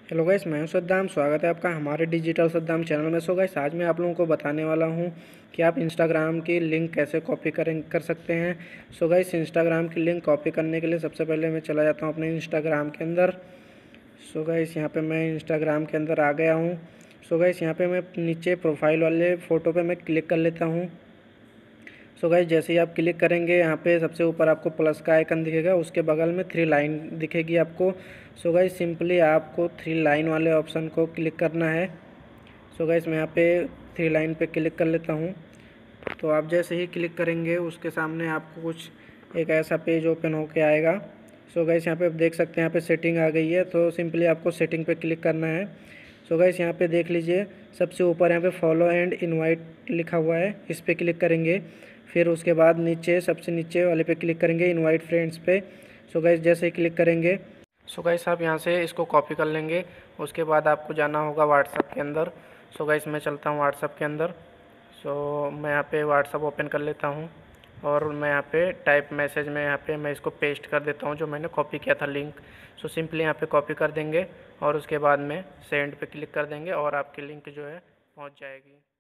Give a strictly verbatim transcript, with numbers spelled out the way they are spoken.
Hello guys, मैं हूं सद्दाम। स्वागत है आपका हमारे डिजिटल सद्दाम चैनल में। सो गाइस, आज मैं आप लोगों को बताने वाला हूं कि आप इंस्टाग्राम की लिंक कैसे कॉपी करें कर सकते हैं। सो गाइस, इंस्टाग्राम की लिंक कॉपी करने के लिए सबसे पहले मैं चला जाता हूं अपने इंस्टाग्राम के अंदर। सो गाइस, यहाँ पे मैं इंस्टाग्राम के अंदर आ गया हूँ। सो गाइस, यहाँ पे मैं नीचे प्रोफाइल वाले फ़ोटो पे मैं क्लिक कर लेता हूँ। सो गाइस, जैसे ही आप क्लिक करेंगे यहाँ पे सबसे ऊपर आपको प्लस का आइकन दिखेगा, उसके बगल में थ्री लाइन दिखेगी आपको। सो गाइस, सिंपली आपको थ्री लाइन वाले ऑप्शन को क्लिक करना है। सो गाइस, मैं यहाँ पे थ्री लाइन पे क्लिक कर लेता हूँ। तो आप जैसे ही क्लिक करेंगे उसके सामने आपको कुछ एक ऐसा पेज ओपन होके आएगा। सो गाइस, यहाँ पे आप देख सकते हैं यहाँ पे सेटिंग आ गई है, तो सिंपली आपको सेटिंग पे क्लिक करना है। सो गाइस, यहाँ पे देख लीजिए सबसे ऊपर यहाँ पे फॉलो एंड इनवाइट लिखा हुआ है, इस पर क्लिक करेंगे। फिर उसके बाद नीचे सबसे नीचे वाले पे क्लिक करेंगे, इनवाइट फ्रेंड्स पे। सो गाइस, जैसे ही क्लिक करेंगे सो गाइस आप यहाँ से इसको कॉपी कर लेंगे। उसके बाद आपको जाना होगा व्हाट्सअप के अंदर। सो गाइस, मैं चलता हूँ व्हाट्सअप के अंदर। सो मैं यहाँ पे व्हाट्सअप ओपन कर लेता हूँ और मैं यहाँ पे टाइप मैसेज में यहाँ पे मैं इसको पेस्ट कर देता हूँ जो मैंने कॉपी किया था लिंक। सो सिंपली यहाँ पे कॉपी कर देंगे और उसके बाद में सेंड पे क्लिक कर देंगे और आपकी लिंक जो है पहुँच जाएगी।